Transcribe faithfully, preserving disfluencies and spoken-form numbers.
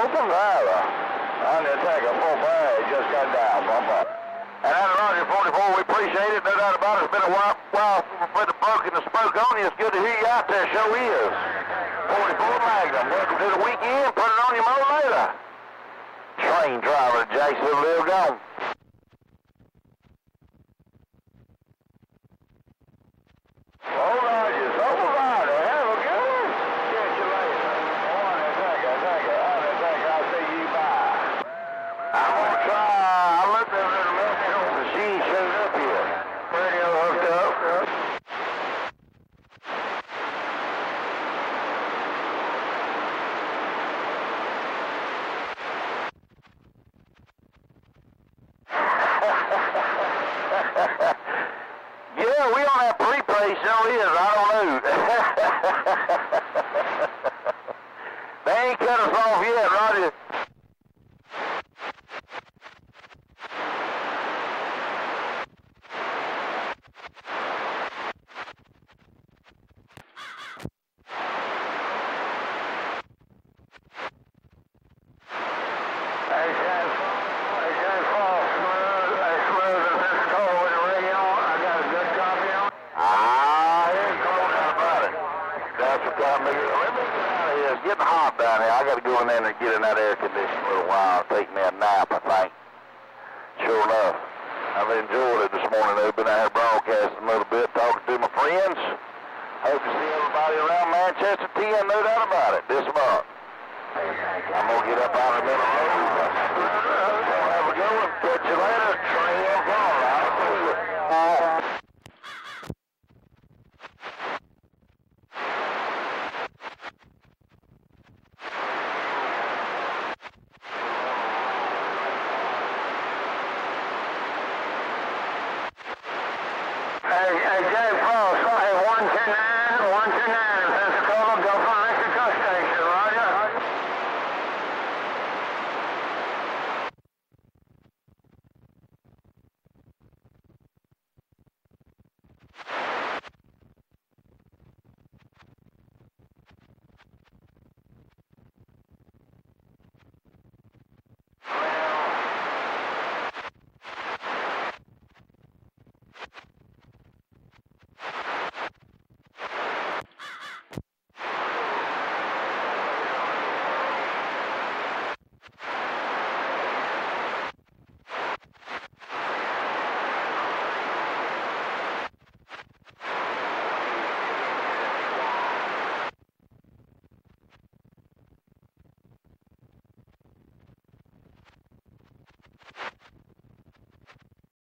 open valve. On the attack, a full bag just got down. Bump up. And that's Roger forty-four. We appreciate it. No doubt about it. It's been a while, while for the broken the spoke on you. It's good to hear you out there. Show is. forty-four Magnum. Welcome to the weekend. Put it on your motor later. TrainDriver, Jacksonville, live gone. Hold on, just hold on. Have a good one. Catch you later. On the attack, attack, on the attack. I'll see you bye. I'm gonna try. I looked at her and left her. She showed up here. Radio hooked up. Yeah, we on that prepay show is. I don't know. They ain't cut us off yet, Roger. It's getting hot down here. I got to go in there and get in that air conditioner a little while. Take me a nap, I think. Sure enough. I've enjoyed it this morning. I've been out here broadcasting a little bit, talking to my friends. Hope to see everybody around Manchester ten, no doubt about it, this month. I'm going to get up out of the middle of the road. Have a good one. Catch you later. Train F L.